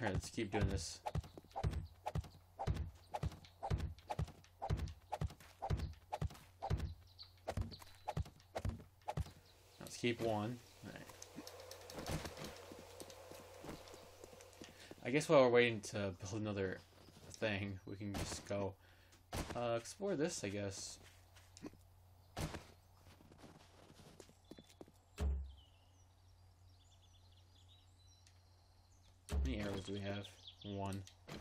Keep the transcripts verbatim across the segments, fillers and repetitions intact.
Alright, let's keep doing this. Let's keep one. Alright. I guess while we're waiting to build another thing, we can just go uh, explore this, I guess. How many arrows do we have? One.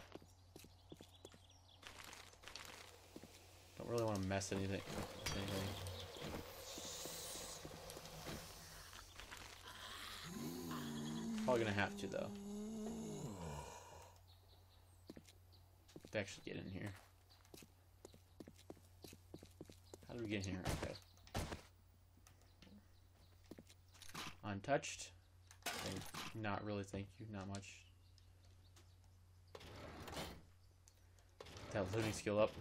Don't really want to mess anything with anything. Probably gonna have to though. To actually get in here. How do we get in here? Okay. Untouched. Okay. Not really, thank you. Not much. That looting skill up.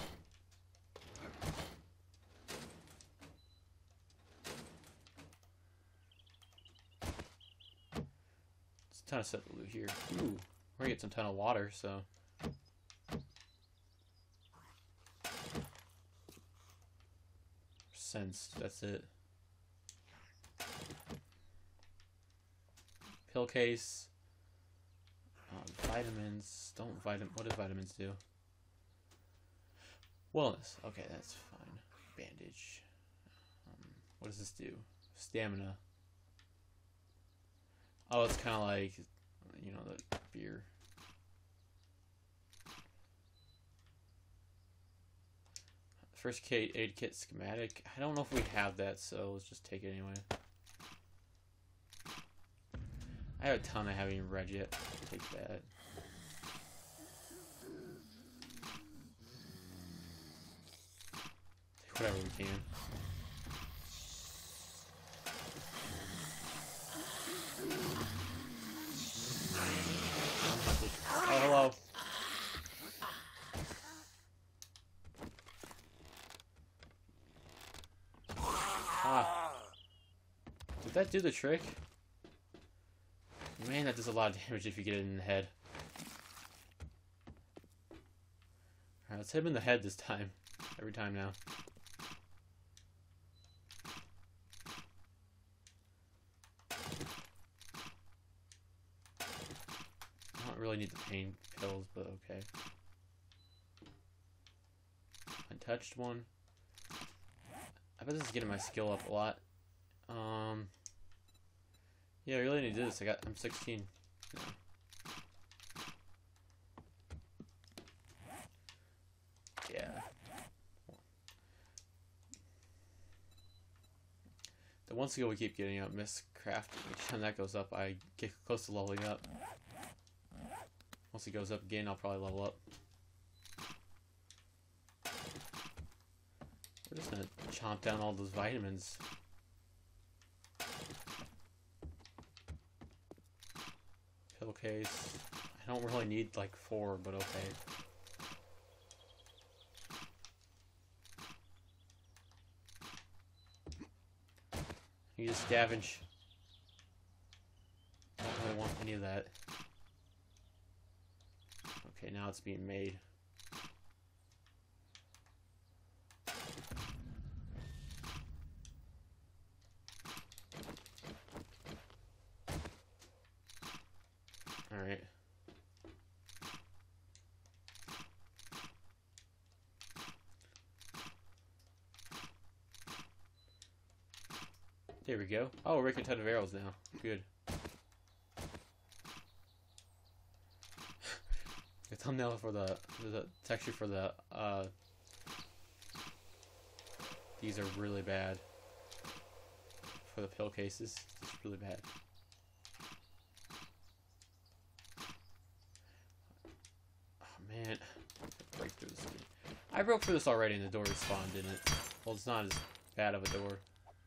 It's a ton of stuff to loot here. Ooh, we're gonna get some ton of water, so. Sense, that's it. Pill case. Uh, vitamins. Don't vitamin. What do vitamins do? Wellness. Okay, that's fine. Bandage. Um, what does this do? Stamina. Oh, it's kind of like, you know, the beer. First aid kit schematic. I don't know if we have that, so let's just take it anyway. I have a ton I haven't even read yet. Take that. Take whatever we can. Oh, hello. Ah. Did that do the trick? Man, that does a lot of damage if you get it in the head. Alright, let's hit him in the head this time. Every time now. I don't really need the pain pills, but okay. Untouched one. I bet this is getting my skill up a lot. Um, yeah, I really need to do this. I got, I'm sixteen. No. Yeah. The one skill we keep getting up, Mistcraft. Each time that goes up, I get close to leveling up. Once it goes up again, I'll probably level up. We're just gonna chomp down all those vitamins. Pill case. I don't really need like four, but okay. You just scavenge. Don't really want any of that. Okay, now it's being made. Alright. There we go. Oh, we're making a ton of arrows now. Good. The thumbnail for the, the texture for the, uh, these are really bad. For the pill cases, it's really bad. Man, break through this. I broke through this already and the door respawned, didn't it? Well, it's not as bad of a door.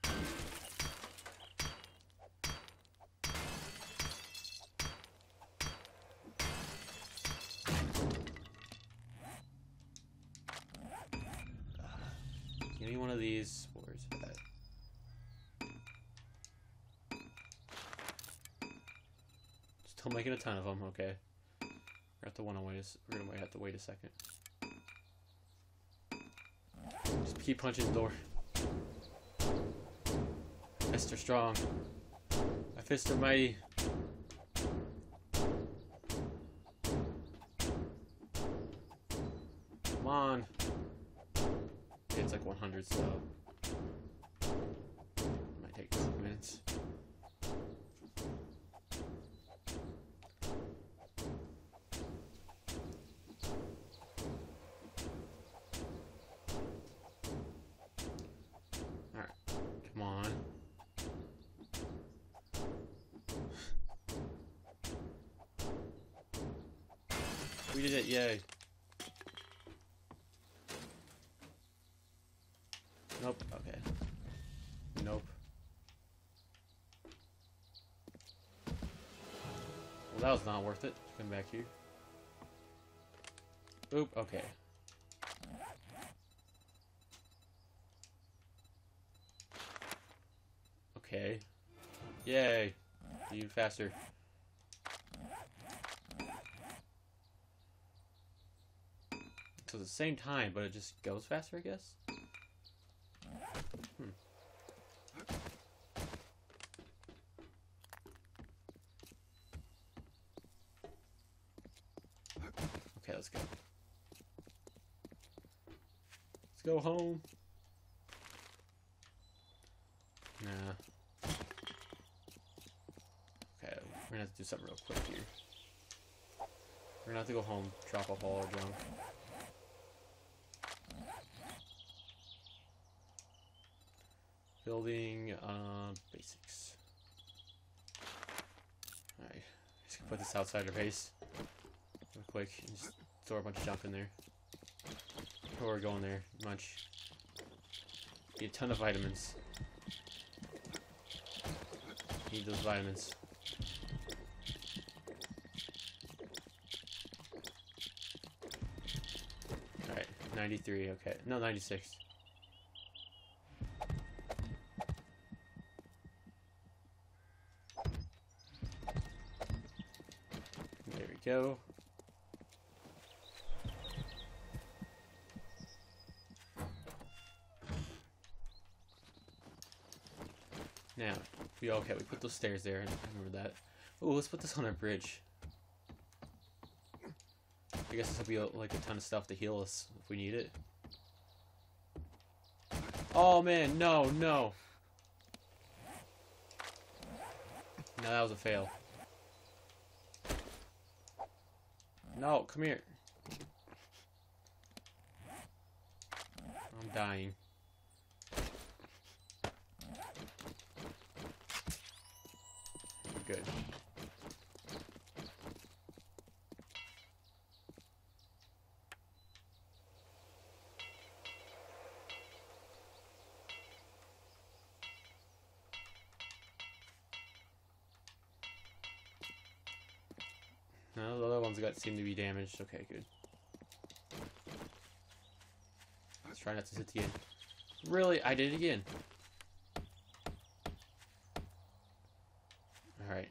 Give me one of these. Where's that? Still making a ton of them, okay. We're have to want to wait. A, we're gonna wait, have to wait a second. Just keep punching the door. Fists are strong. My fists are mighty. Come on. Okay, it's like one hundred, so it might take a couple minutes. Alright, come on. We did it, yay. Nope, okay. Nope. Well, that was not worth it. Come back here. Oop, okay. Okay. Yay. Even faster. So at the same time, but it just goes faster, I guess? Hmm. Okay, let's go. Let's go home. Nah. Okay, we're gonna have to do something real quick here. We're gonna have to go home, drop off all our junk. Building uh, basics. Alright, just gonna put this outside our base real quick and just throw a bunch of junk in there. Before we're going there, much. Need a ton of vitamins. Need those vitamins. Alright, ninety-three, okay. No, ninety-six. There we go. Now, we okay, we put those stairs there, I remember that. Oh, let's put this on our bridge. I guess this will be like a ton of stuff to heal us if we need it. Oh man, no, no. No, that was a fail. No, come here. I'm dying. Good. No, the other ones got seem to be damaged. Okay, good. Let's try not to hit again. Really? I did it again. Alright.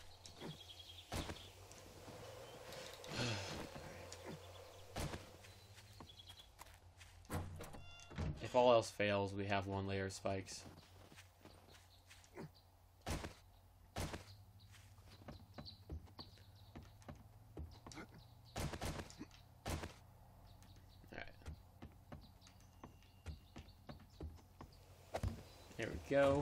If all else fails, we have one layer of spikes. Alright. There we go.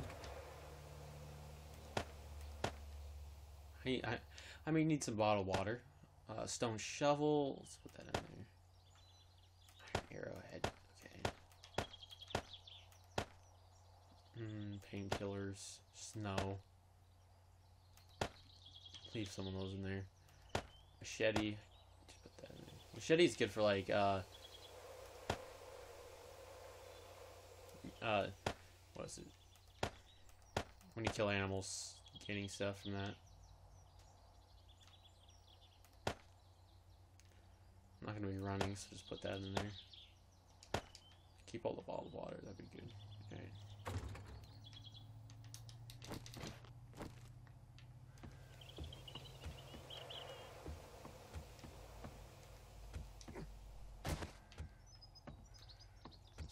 I, I, I may need some bottled water. Uh, stone shovel. Let's put that in there. Arrowhead. Okay. Mm, painkillers. Snow. Leave some of those in there. Machete. Just put that in there. Machete's good for like, uh... Uh... What is it? When you kill animals, getting stuff from that. I'm not going to be running, so just put that in there. Keep all the bottled water, that'd be good. Okay.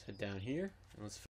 Let's head down here and let's